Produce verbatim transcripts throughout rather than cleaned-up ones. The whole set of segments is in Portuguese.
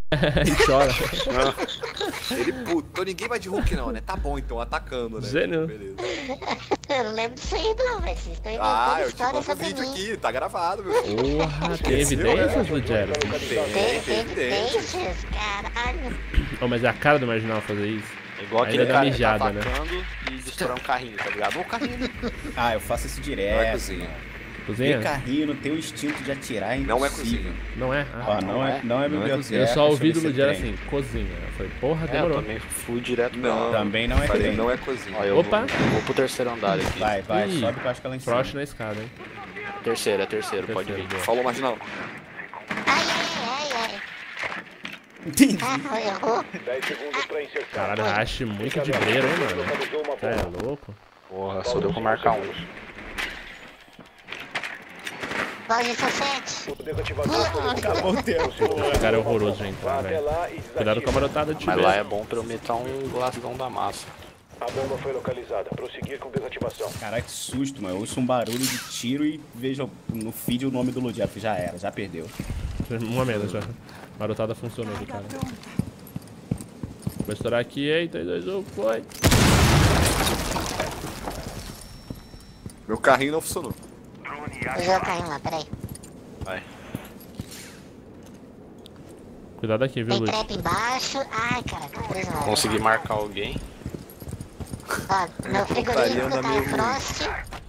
E chora. Ele puto, ninguém vai de Hulk não, né? Tá bom então, atacando, né? Gênio. Beleza. Eu não lembro disso aí não, velho. Vocês estão Ah, inventando eu te história mando o sobre vídeo mim. aqui, tá gravado, meu filho. Porra, tem evidências, Ludgero? Tem, Tem, tem tem evidências. evidências, caralho. Oh, mas é a cara do Marginal fazer isso. É igual Ainda aquele dá cara mijada, que né? tá atacando e destrói um carrinho, tá ligado? Ô, carrinho. Ah, eu faço isso Não é direto. cozinha. Ter Cozinha? carrinho, não ter o instinto de atirar é Não é impossível. cozinha. Não é? Ah, Ó, não é, não é Não é biblioteca. eu só ouvi do deixa eu ver se Ludgero tem. assim, cozinha. Eu falei, porra, É, eu demorou. também fui direto pra Não. lá. Também não é Falei, trem. não é cozinha. Ó, eu Opa. Vou, vou pro terceiro andar aqui. Vai, vai, Ih, sobe que eu acho que ela em cima. Frost na escada, hein? Terceiro, é terceiro, pode Terceiro, vir. boa. Falou, Marginal. Ai, ai, ai, ai. Entendi. Ah, errou. dez segundos pra inserção. Caralho, rache muito de breiro, hein, mano? Localizou uma Cê é bomba. louco. Porra, só deu pra marcar um. Pode ser sete. O desativador foi Acabou o tempo. Esse cara é horroroso de entrar, Vá até velho. lá e Cuidado desative. com a marotada de Mas tiro. lá é bom pra eu meter um glasgão da massa. A bomba foi localizada. Prosseguir com desativação. Caralho, que susto, mano. Eu ouço um barulho de tiro e vejo no feed o nome do Ludgero. Já era, já perdeu. Uma menos já. Marotada funcionou aqui, cara. Vou estourar aqui, ei, três, dois, um, foi. Meu carrinho não funcionou. Eu já caí lá, peraí. Vai. Cuidado aqui, viu, Tem Lud? trap embaixo. Ai, cara, tô preso lá. Consegui marcar alguém. Ó, meu frigorífico Italiano tá meio frost.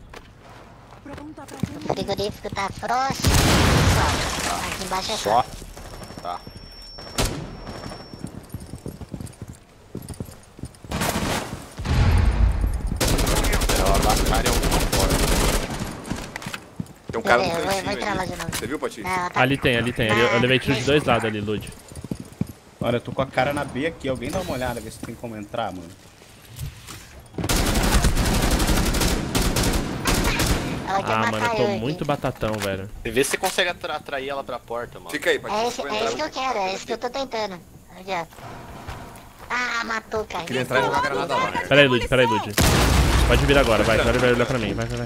O frigorífico tá frost. Só. Aqui embaixo é só. Só? Tá. Ela dá cara em alguma porta. Tem um cara Eu no vou- eu vou cantinho entrar lá ali. de novo. Você viu, Pati? Não, ela tá... Ali tem, ali tem. Ali, eu levei tiro de dois lados ali, Lud. Olha, eu tô com a cara na B aqui. Alguém dá uma olhada, ver se tem como entrar, mano. Ela quer Ah, matar mano, eu eu tô aqui. muito batatão, velho. Vê se você consegue atra- atrair ela pra porta, mano. Fica aí, Pati. É eu isso, vou é entrar. isso que eu quero, é isso que eu tô tentando. Aqui, ó. Ah, matou, cara. Queria entrar e jogar granada lá. Pera aí, Lud, pera aí, Lud. Pode vir agora, vai. Agora vai olhar pra mim, vai, vai, vai.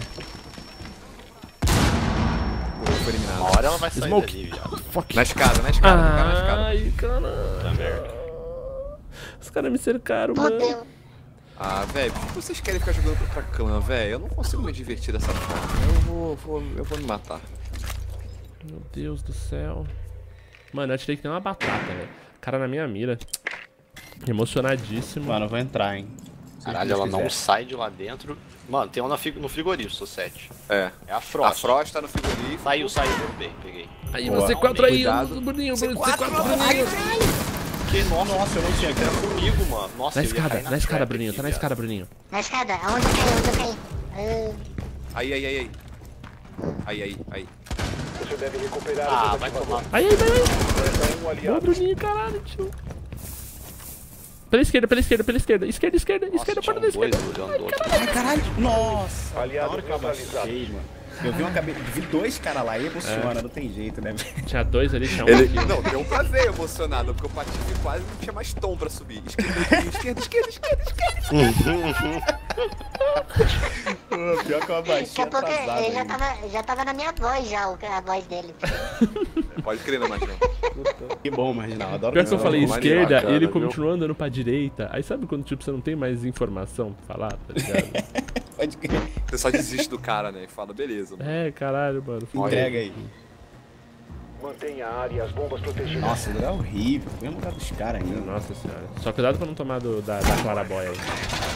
Pô, foi eliminado. Uma hora ela vai sair Smoke. dali, viado. Fuck. Na escada, na escada, no cara na escada. Ai, caralho. Tá merda. Os caras me cercaram, mano. Fudeu. Ah, velho, por que vocês querem ficar jogando contra clã, velho? Eu não consigo me divertir dessa forma. Eu vou, vou, eu vou me matar. Meu Deus do céu. Mano, eu atirei que nem uma batata, velho. Cara na minha mira. Emocionadíssimo. Mano, eu vou entrar, hein. Se Caralho, Deus ela não quiser. sai de lá dentro. Mano, tem uma na frig- no frigorífico, sou sete. É. É a Frost. A Frost tá no frigorífico. Saiu, saiu, derrubei, peguei. Aí, Boa. você quatro aí, Cuidado. Bruninho, Bruninho, você C quatro, quatro, Bruninho. Que nossa, nossa, eu não tinha que era comigo, mano. Nossa, Na eu ia escada, cair na escada, trap Bruninho, aqui, tá na viado. escada, Bruninho. Na escada, aonde eu caí, onde eu caí? Ah, Aí, aí, aí, aí. Aí, aí, aí. Você deve recuperar Ah, o vai desativador. tomar. Aí, aí, vai, aí. Resta um Boa, aliado. Bruninho, caralho, tio. Pela esquerda, pela esquerda, pela esquerda. Esquerda, esquerda, Nossa, esquerda, tinha porta da um dois esquerda. olhando do outro. Ai, caralho. Nossa. Na Aliado hora que eu neutralizado. abaixei, mano. Eu vi uma cabeça. Vi dois caras lá e emociona, não tem jeito, né? Tinha dois ali, tinha um Ele... aqui. Não, deu pra ver emocionado, porque o Patife quase não tinha mais tom pra subir. Esquerda, esquerda, esquerda, esquerda, esquerda. Pô, pior que eu daqui abaixei a pouco atrasado ele já ainda. tava, já tava na minha voz já, o- a voz dele. Pode crer, né, Marginal? Que bom, Marginal. Adoro Pior que eu mesmo. falei maneiro, esquerda cara, e ele viu? continuou andando pra direita. Aí sabe quando tipo, você não tem mais informação pra falar, tá ligado? Pode crer. Você só desiste do cara, né? E fala, beleza. Mano. É, caralho, mano. Entrega aí. Mantenha a área e as bombas protegidas. Nossa, o lugar é horrível. Foi no lugar dos caras ainda. Nossa senhora. Só cuidado pra não tomar do, da, da clarabóia aí.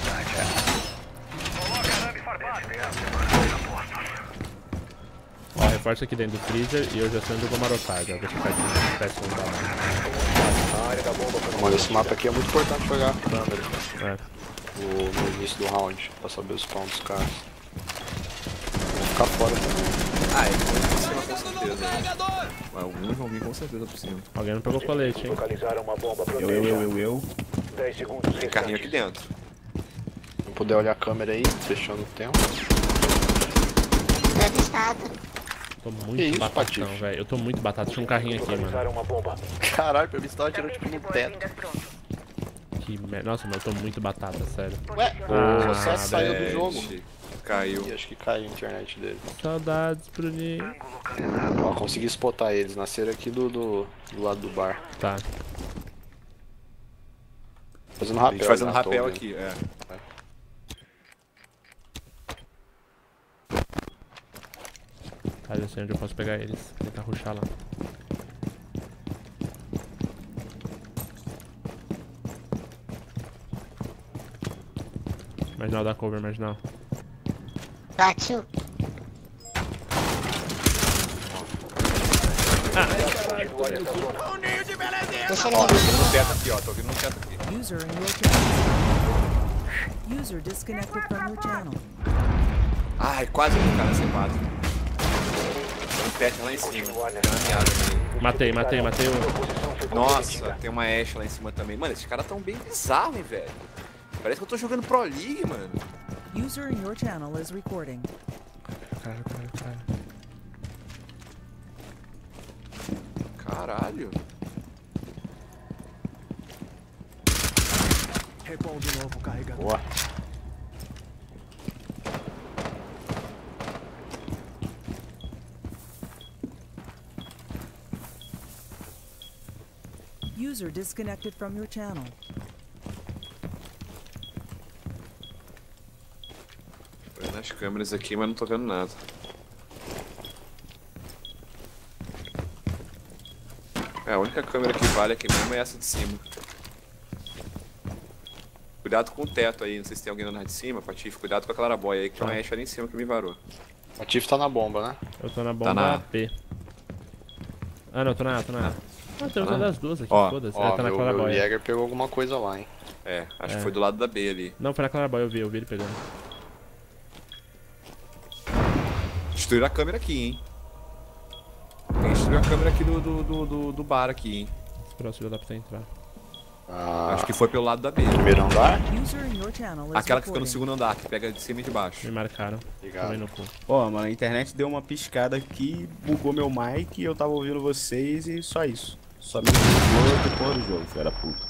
Ó, reforça aqui dentro do freezer e eu já sei onde eu vou marotar. Já vou ficar aqui no péssimo da A área da bomba foi Mano, esse mapa aqui é muito importante jogar com a câmera. é. No, no início do round, pra saber os spawn dos caras. Vou ficar fora também. Ah, é por cima com certeza. Né? Alguns vão vir com certeza por cima. Alguém não pegou colete, hein? Localizaram uma bomba. Eu, eu, eu, eu, eu. dez segundos Tem carrinho aqui restantes. dentro. Se puder olhar a câmera aí, fechando o tempo. Grande estado. Tô Que muito isso, batatão, Patife? velho. Eu tô muito batata. Tinha um carrinho aqui, mano. Localizaram uma bomba. Caralho, pra mim você tava tirando tipo no teto. Que mer... Nossa, mas eu tô muito batata, sério. Ué, Ah, o sucesso saiu do Bad. jogo. Caiu. Ih, acho que caiu a internet dele. Saudades, Bruninho. Ó, consegui spotar eles. Nasceram aqui do, do, do lado do bar. Tá. Fazendo A rapel. gente fazendo né? rapel Tô aqui, é. Ah, eu sei onde eu posso pegar eles. Tentar rushar lá. Marginal dá cover, marginal. Partiu. Deixa ele Ó, tô aí. vindo no teto aqui, ó. Tô vindo no teto aqui. User in your channel. User disconnected from your channel. Ai, quase um cara sem quadro. Tem um teto lá em cima. Tem uma meada ali. Matei, matei, matei o... Nossa, tem uma Ashe lá em cima também. Mano, esses caras tão bem bizarros, hein, velho. Parece que eu tô jogando Pro League, mano. User in your channel is recording. Caralho, caralho, caralho. Caralho. Boa. User disconnected from your channel. Tô vendo as câmeras aqui, mas não tô vendo nada. É, a única câmera que vale aqui mesmo é essa de cima. Cuidado com o teto aí, não sei se tem alguém andando de cima, Patife. Cuidado com a clarabóia aí, que tem uma Ashe ali em cima que me varou. O Tiff tá na bomba, né? Eu tô na bomba na A P. Ah, não, tô na A, tô na A. Ah, tem usando as duas aqui, Ó, foda-se. Ó, Ah, tá na meu, meu clarabóia. Jäger pegou alguma coisa lá, hein? É, acho É. que foi do lado da B ali. Não, foi na clarabóia, eu vi, eu vi ele pegando. Destruíram a câmera aqui, hein? Quem destruiu a câmera aqui do, do, do, do, do bar aqui, hein? Esperar o filho da puta entrar. Ah, Acho que foi pelo lado da B. primeiro andar? User in your channel is Aquela que fica no recording. segundo andar, que pega de cima e de baixo. Me marcaram. Obrigado. Tomei no cu. Ó, mano, a internet deu uma piscada aqui, bugou meu mic, eu tava ouvindo vocês e só isso. Só me bugou do porra do jogo, filho da puta.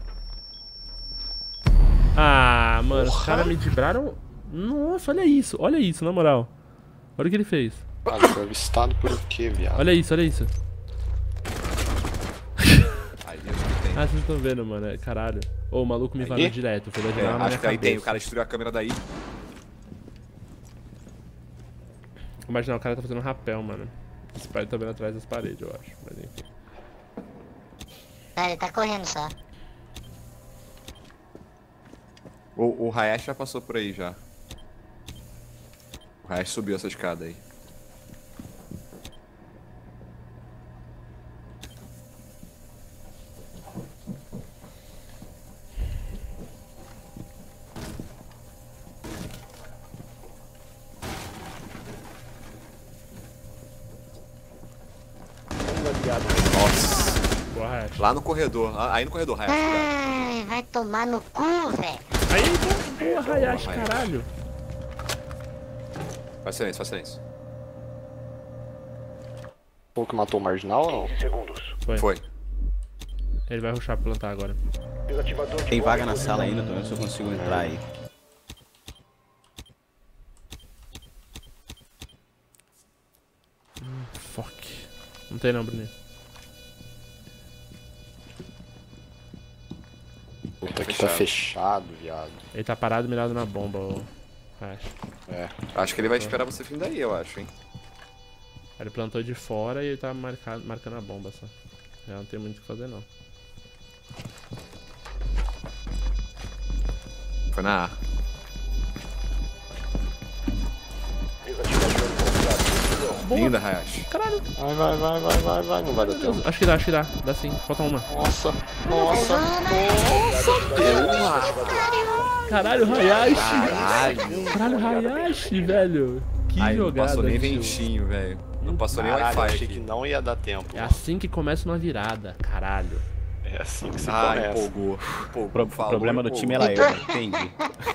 Ah, mano, os caras me dibraram. Nossa, olha isso, olha isso, na moral. Olha o que ele fez. Ah, foi avistado por o quê, viado? Olha isso, olha isso. Aí acho que tem. Ah, vocês estão vendo, mano. É, caralho. Ô, o maluco me Aí? varou direto. Foi da É, janela na minha acho que aí tem, o cabeça. cara destruiu a câmera daí. Imagina, o cara tá fazendo rapel, mano. Esse pai tá vendo atrás das paredes, eu acho. Mas enfim. Ah, ele tá correndo só. O, o Hayashi já passou por aí já. O Hayashi subiu essa escada aí. Nossa. Boa, Hayashi. Lá no corredor. lá- Aí no corredor, Hayashi. cuidado. Ai, vai tomar no cu, velho. Aí, boa, boa, Hayashi, Hayashi. caralho. Faz silêncio, faz silêncio. Pô, que matou o marginal ou não? quinze segundos. Foi. Foi. Ele vai rushar pra plantar agora. Desativador de Tem bomba vaga na em sala posição. ainda, tô vendo se eu consigo entrar aí. Fuck. Não tem não, Bruninho. Puta que tá Fechado. fechado, viado. Ele tá parado mirado na bomba, o Hayashi. É. Acho que ele vai esperar você vir daí, eu acho, hein. Ele plantou de fora e ele tá marcado, marcando a bomba só. Já não tem muito o que fazer, não. Foi na A. Desativador confiável. Linda, Hayashi. Caralho. Vai, vai, vai, vai, vai, vai. Não vai dar tempo. Acho que dá, acho que dá. Dá sim. Falta uma. Nossa, nossa. Caralho, Hayashi. Caralho. Caralho, Hayashi, velho. Que Aí não jogada. passou nem tio. ventinho, velho. Não passou nem Caralho, Wi-Fi achei que aqui. não ia dar tempo. É assim que começa uma virada. Caralho. É assim que se Ah, começa. empolgou. empolgou. O pro- Falou, problema do empolgou. time era eu, entendi.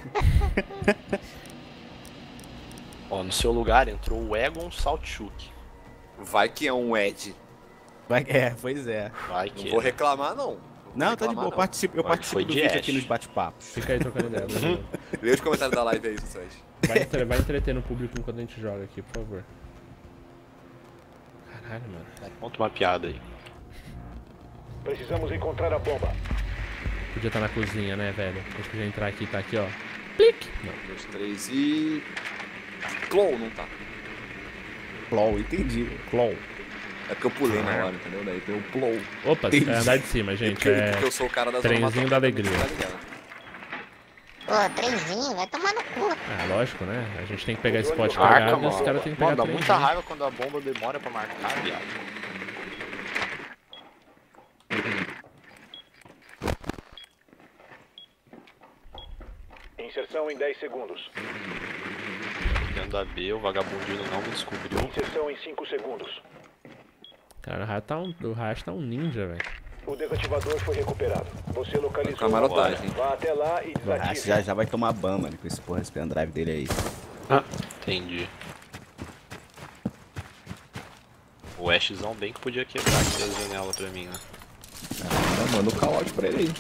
Ó, no seu lugar entrou o Egon Saltchuk. Vai que é um Ed. Vai- É, pois é. Vai Não que vou é. reclamar, não. Não, tá de reclamar, boa, eu não. participo, eu Vai que participo foi do de vídeo Ash. aqui nos bate-papos. Fica aí trocando ideia, Bruninho. Lê os comentários da live aí, vocês. Vai, entre- vai entretendo o público enquanto a gente joga aqui, por favor. Caralho, mano. Conta uma piada aí. Precisamos encontrar a bomba. Podia estar na cozinha, né, velho? A gente podia entrar aqui, tá aqui, ó. Plique! Não. Um, dois, três e... Clow, não tá. Plow, entendi. Clow. É porque eu pulei na hora, entendeu? Daí tem o Plow. Opa, é andar de cima, gente. Porque, É porque eu sou o cara da trenzinho zona da mata- alegria. tá ligado? Pô, trenzinho, vai tomar no cu. Ah, lógico, né? A gente tem que pegar esse pote Marca, cagado e mano. os caras têm que Mano, pegar dá muita trenzinho. raiva quando a bomba demora pra marcar, viado. Inserção em dez segundos. Dentro da B, o vagabundinho não me descobriu. Inserção em cinco segundos. Cara, o Rash tá um, o Rash tá um ninja, velho. O desativador foi recuperado. Você localizou o Camarotagem. Vá até lá e O Rash desative. já, já vai tomar ban, mano, com esse porra, esse pendrive dele aí. Ah, entendi. O Ashzão bem que podia quebrar aqui as janelas pra mim, né? Então, manda o call-out pra ele aí.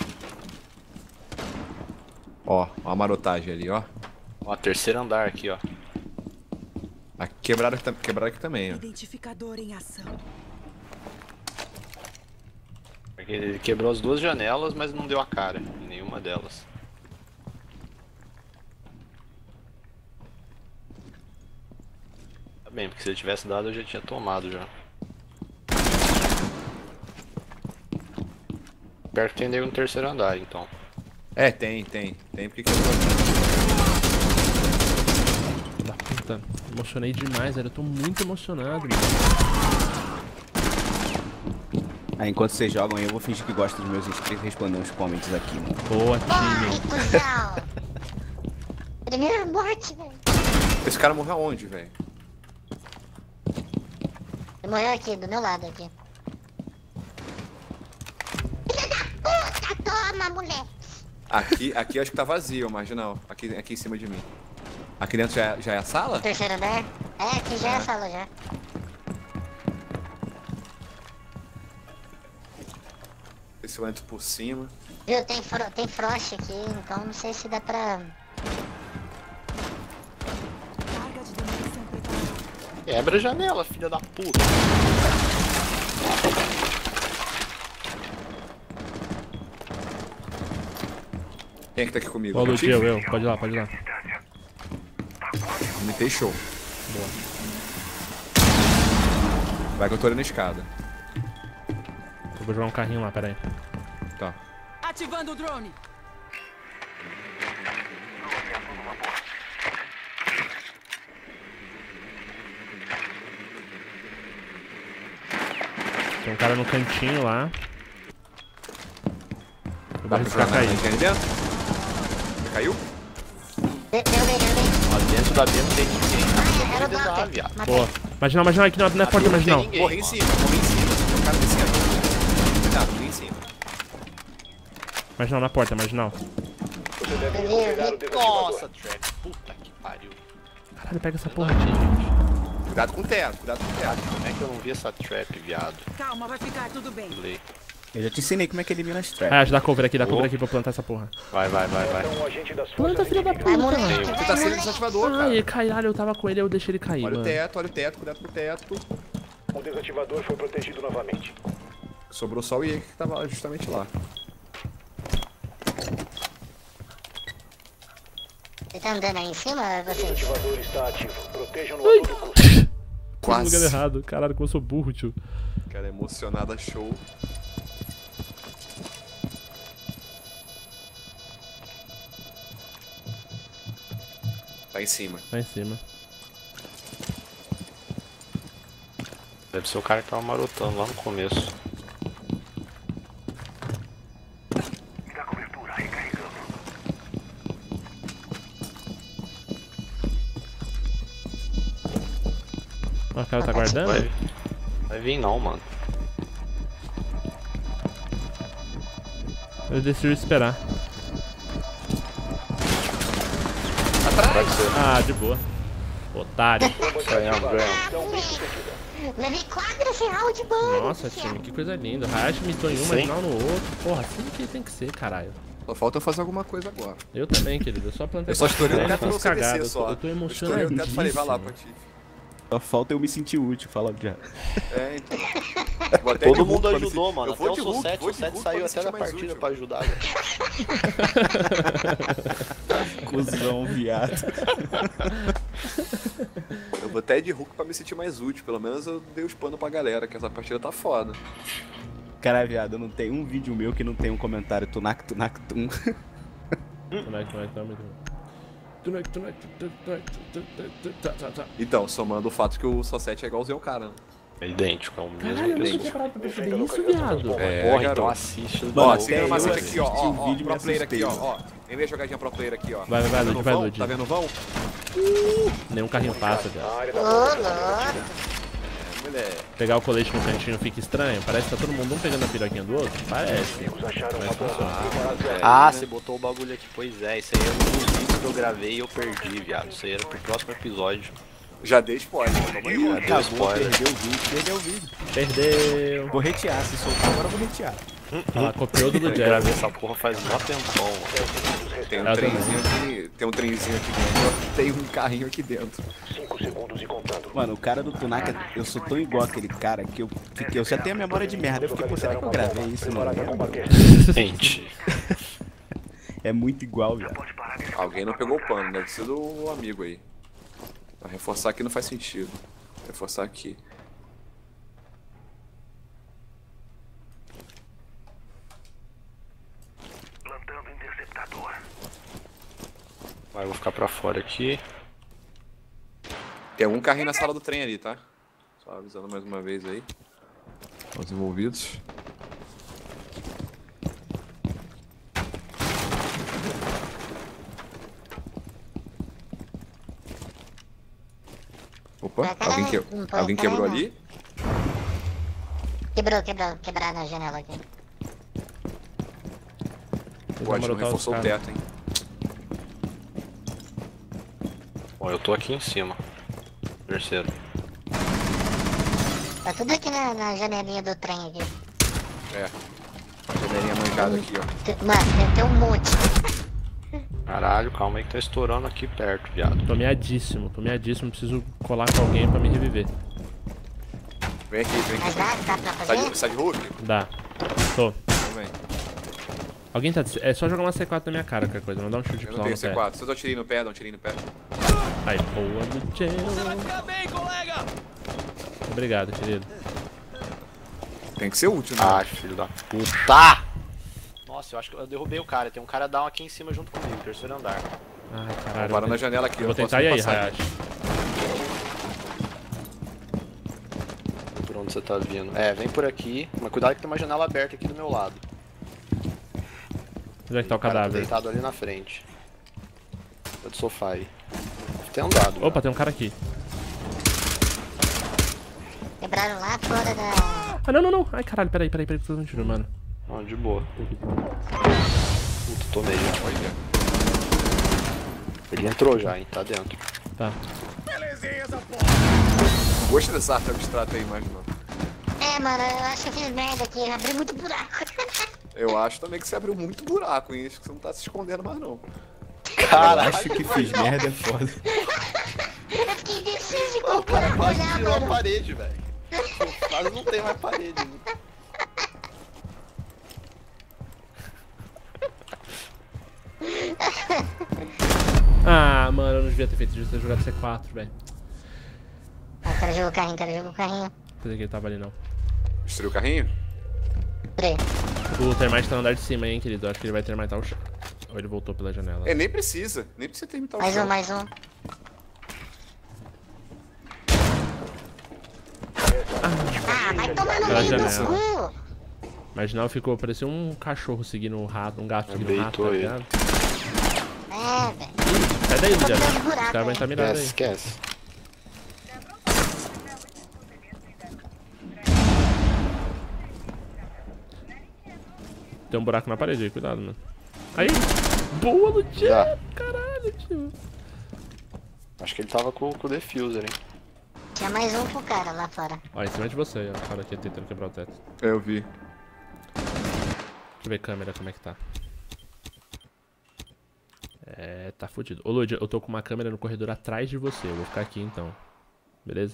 Ó, ó a marotagem ali, ó. Ó, terceiro andar aqui, ó. Aqui, quebraram, aqui tam- quebraram aqui também, ó. Identificador em ação. Porque ele quebrou as duas janelas, mas não deu a cara em nenhuma delas. Tá bem, porque se ele tivesse dado eu já tinha tomado já. Perto que tem nego no terceiro andar, então. É, tem, tem. Tem porque quebrou. Da puta. Emocionei demais, velho. Eu tô muito emocionado, mano. Aí enquanto vocês jogam aí, eu vou fingir que gosto dos meus inscritos e responder uns comments aqui, mano. Boa, Ai, time. cuzão. Primeira morte, velho. Esse cara morreu aonde, velho? Ele morreu aqui, do meu lado aqui. Filha da puta, toma, mulher. Aqui, aqui acho que tá vazio, o marginal. Aqui, aqui em cima de mim. Aqui dentro já é, já é a sala? Terceiro andar? É, aqui já é a sala já. Esse eu entro por cima. Viu, tem, fro tem frost aqui, então não sei se dá pra... Carga de demolição preparada. Quebra a janela, filha da puta. Quem é que tá aqui comigo? Ó, Eu Luigi, eu, eu. Pode ir lá, pode ir lá. Vomitei show. Boa. Vai que eu tô ali na escada. Eu vou jogar um carrinho lá, pera aí. Tá. Ativando o drone. Tem um cara no cantinho lá. Eu vou Dá pra arriscar jogar cair. aqui ali dentro? Já caiu? De derrubei, derrubei. Ó, dentro da B não tem ninguém. Ah, era o Não tem Docker. viado. Matei. Boa. Marginal, marginal, aqui na, na porta Não tem marginal. ninguém, Morri em mano. cima, morri em cima. Tem um cara descendo. Cuidado, morri em cima. Marginal na porta, marginal. Você deve Meu recuperar o Deus. desativador. Nossa, trap. Puta que pariu. Caralho, pega essa porra. Verdade, gente. Cuidado com o teto, cuidado com o teto. Como é que eu não vi essa trap, viado? Calma, vai ficar tudo bem. Play. Eu já te ensinei como é que elimina as Ah, traps. acho dá cover aqui, dá cover Oh. aqui pra eu plantar essa porra. Vai, vai, vai, vai. Então, o agente das Planta, forças filha da inimigas. Vai, puta, moleque, mano. Tu tá vai, sendo moleque. desativador, Ai, cara. caralho, eu tava com ele, eu deixei ele cair, Olha o mano. teto, olha o teto, cuidado com o teto. O desativador foi protegido novamente. Sobrou só o I E que tava justamente lá. Você tá andando aí em cima, O vocês? desativador está ativo. Protejam-no a todo custo. Tô no lugar Quase. errado. Caralho, como eu sou burro, tio. Cara, emocionada, show. Tá em cima. Lá em cima. Deve ser o cara que tava marotando lá no começo. Ó, o cara tá guardando? Vai, vai vir não, mano. Eu decidi esperar. Pode ser. Ah, de boa. Otário. Ganhamos, ganhamos. Missão bem sucedida. Levei quatro esse round, mano. Nossa, time, que coisa linda. Hayashi mitou em um, Sim. marginal no outro. Porra, assim que tem que ser, caralho. Só falta eu fazer alguma coisa agora. Eu também, querido. Eu só plantei Eu só estourei o pra teto pra umas você descer cagadas. só. Eu tô Eu estourei o teto e falei, vai lá, emocionadíssimo. Patife. Só falta eu me sentir útil, fala já. É, então. Vou até de Todo Hulk mundo pra me ajudou, sentir- mano. Eu Até vou o de Hulk, Sossete, vou o de Sossete Hulk pra saiu me até sentir da mais partida útil. pra ajudar, velho. Cusão, viado. Eu vou até de Hulk pra me sentir mais útil. Pelo menos eu dei os panos pra galera, que essa partida tá foda. Cara, viado, eu não tenho um vídeo meu que não tem um comentário tunac, tunac, tum. Tunac, tunac, tunac. Tunac, tunac, tunac, tunac, tunac. Então, somando o fato que o Sossete é igualzinho ao cara, né? É idêntico, é o mesmo Caralho, eu não tinha pessoa. parado pra perceber isso, viado. É, Porra, garoto. então assiste. Mano, Ó, até siga no eu macete aqui, ó, assisti ó, o ó, vídeo e me pro player aqui, ó, assustei. ó. Vem ver a jogadinha pro player aqui, ó. Vai, vai, vai, Tá Lud, vendo vai, vão? Lud. Tá vendo vão? Nenhum carrinho passa, viado. A área Ô, da louco. Moleque. Pegar o colete no cantinho fica estranho. Parece que tá todo mundo um pegando a piroquinha do outro. Parece. inimigos acharam uma Mas bomba. funciona. Preparado zero. Ah, você botou o bagulho aqui. Pois é, isso aí é um dos vídeos que eu gravei e eu perdi, viado. Isso aí era pro próximo episódio. Já dei spoiler, calma aí. Já deu Acabou, spoiler. perdeu o vídeo, perdeu o vídeo. Perdeu. Vou retear, se soltar agora eu vou retear. Ah, copiou do Eu Lud. gravei essa porra faz mó tempão, mano. Tem um Eu trenzinho aqui, tem um trenzinho aqui dentro, tem um carrinho aqui dentro. Cinco segundos e contando. Mano, o cara do Tunaka, eu sou tão igual aquele cara que eu fiquei, eu já tenho a memória de merda. Eu fiquei, pô, será que eu gravei isso? Não Preparado pra lembro. combater. Gente, É muito igual, viado. Alguém não pegou o pano, deve ser do amigo aí. Pra reforçar aqui não faz sentido. Reforçar aqui. Plantando interceptador. vai, eu vou ficar pra fora aqui. Tem algum carrinho na sala do trem ali, tá? Só avisando mais uma vez aí. Os envolvidos. Opa, alguém, que... alguém quebrou ali? Quebrou, quebrou, quebraram a janela aqui. O Ed não reforçou o teto, hein? Bom, eu tô aqui em cima. Terceiro. Tá tudo aqui na, na janelinha do trem aqui. É. Janelinha manjada aqui, ó. Tem- Mano, tem, tem um monte. Caralho, calma aí que tá estourando aqui perto, viado. Tô meadíssimo, tô meadíssimo. Preciso colar com alguém pra me reviver. Vem aqui, vem Mas aqui. dá, dá pra Sai fazer? de, sai de Hulk? Dá. Tô. Também. Alguém tá... de- É só jogar uma C quatro na minha cara, qualquer coisa. Não dá um chute Eu pro não lá tenho no C pé. quatro. Se eu dou um tirinho no pé, dá um tirinho no pé. Ai, boa do Gelo. Obrigado, querido. Tem que ser útil, né? Ah, filho da puta! Nossa, eu acho que eu derrubei o cara. Tem um cara down aqui em cima junto comigo, terceiro andar. Ai, caralho. Para eu na vou janela aqui, eu vou eu posso tentar ir aí, passar. Hayashi. Por onde você tá vindo? É, vem por aqui. Mas cuidado que tem uma janela aberta aqui do meu lado. Onde é que tá o cara tá cadáver? deitado ali na frente. Tá de sofá aí. Deve ter andado. Opa, tem um cara aqui. Quebraram lá fora da... Ah, não, não, não. Ai, caralho, peraí, peraí, peraí, tô dando um tiro, mano. Não, de boa. Puta, tomei já. Ele entrou já, hein? Tá dentro. Tá. Gostei dessa arte abstrata aí, mais não. É, mano, eu acho que eu fiz merda aqui, abri muito buraco. Eu acho também que você abriu muito buraco, hein? Acho que você não tá se escondendo mais, não. Eu acho que fiz merda é foda. Eu fiquei indeciso de O qual cara buraco quase olhar, tirou a mano. parede, velho. Quase não tem mais parede. Né? Ah, mano, eu não devia ter feito isso, eu devia ter jogado C quatro, velho. Ah, o cara jogou o carrinho, o cara jogou o carrinho. Pensei que ele tava ali, não. Destruiu o carrinho? Três. O termite tá no andar de cima, hein, querido. Eu acho que ele vai termitar o chão. Ou ele voltou pela janela. É, nem precisa. Nem precisa terminar o Mais chão. um, mais um. Ah, vai tomar no Pela meio do janela. cu. Marginal ficou, parecia um cachorro seguindo um rato, um gato seguindo um rato, Deitou tá aí. ligado? É, velho. Sai daí, Ludiano. Tô dando buraco, Os caras vão estar hein. mirados Esquece, aí. esquece. Tem um buraco na parede aí, cuidado, mano. Aí! Boa, Ludiano! Já. Caralho, tio. Acho que ele tava com, com o defuser, hein? Tinha mais um pro cara lá fora. Ó, em cima de você, ó. O cara aqui tentando quebrar o teto. É, eu vi. Deixa eu ver a câmera, como é que tá. É, tá fudido. Ô, Lud, eu tô com uma câmera no corredor atrás de você. Eu vou ficar aqui, então. Beleza?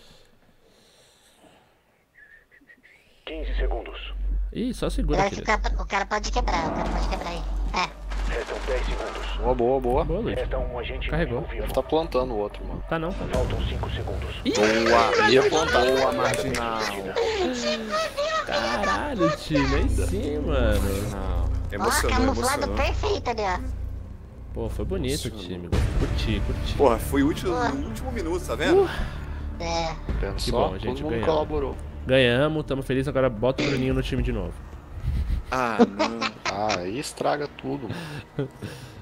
quinze segundos. Ih, só segura, Cuidado que querido. o cara, o cara pode quebrar, o cara pode quebrar aí. É. Restam dez segundos. Boa, boa, boa. Boa, Luiz. Resta um agente Carregou. inimigo vivo. Tá plantando o outro, mano. Tá não, tá não. Faltam cinco segundos. Boa! Ia plantar. Boa, marginal! Caralho, time, aí sim, mano. Não. Ó, Emocionou, camuflado emocionou. perfeito ali, ó. Pô, foi bonito o time. Curti, curti. Porra, foi útil no último minuto, tá vendo? É. Vendo Que só, bom, todo gente, mundo ganhamos. colaborou. Ganhamos, tamo felizes. Agora bota o Bruninho no time de novo. Ah, não. Ah, aí estraga tudo, mano.